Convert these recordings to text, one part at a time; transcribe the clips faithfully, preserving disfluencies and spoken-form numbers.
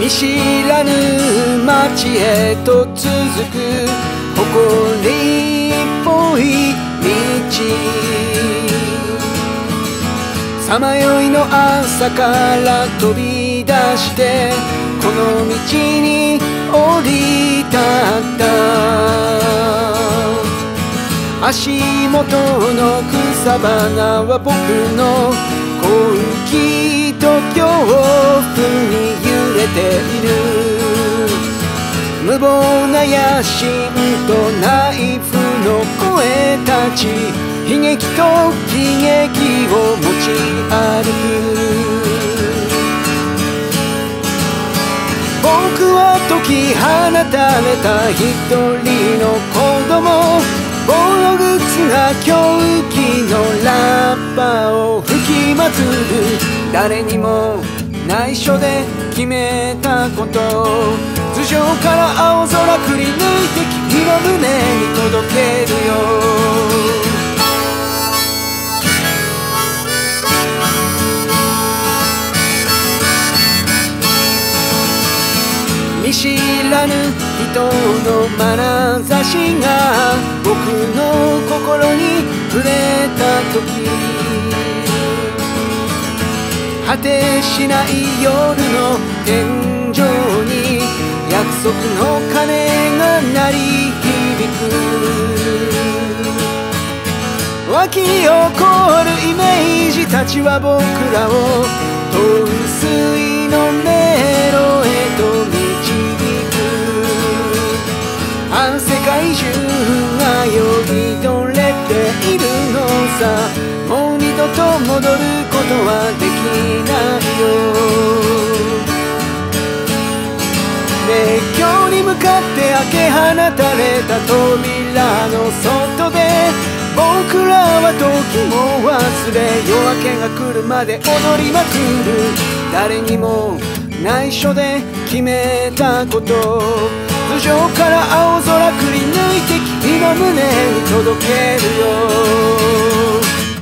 見知らぬ街へと続く誇りっぽい道、さまよいの朝から飛び出してこの道に降り立った。足元の草花は僕の好奇と恐怖に揺れている。無謀な野心とナイフの声たち、悲劇と喜劇を持ち歩く。僕は解き放たれた一人の子供、ボロ靴が狂気のラッパを吹きまくる。誰にも内緒で決めたこと、頭上から青空くり抜いて君の胸に届けるよ。見知らぬ人の眼差しが僕の心に触れた時、果てしない夜の天井に約束の鐘が鳴り響く。湧き起こるイメージたちは僕らを透水の迷路へと導く。ああ世界中が酔いどれているのさ、もう二度と戻ることはできないよ。熱狂に向かって開け放たれた扉の外で僕らは時も忘れ、夜明けが来るまで踊りまくる。誰にも内緒で決めたこと、頭上から青空くり抜いて君の胸に届けるよ。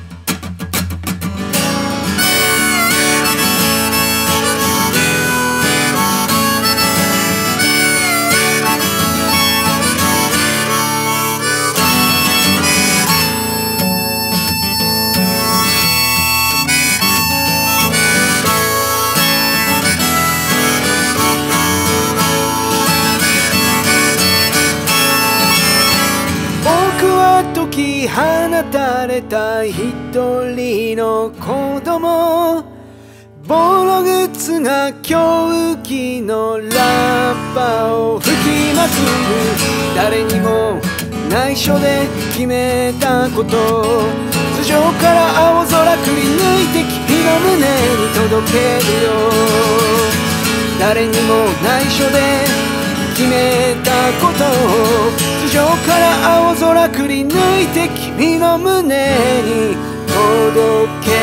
解き放たれた一人の子供、ボロ靴が狂気のラッパを吹きまくる。誰にも内緒で決めたこと、頭上から青空くり抜いて君の胸に届けるよ。誰にも内緒で決めたことを、頭上から青空くり抜いて君の胸に届け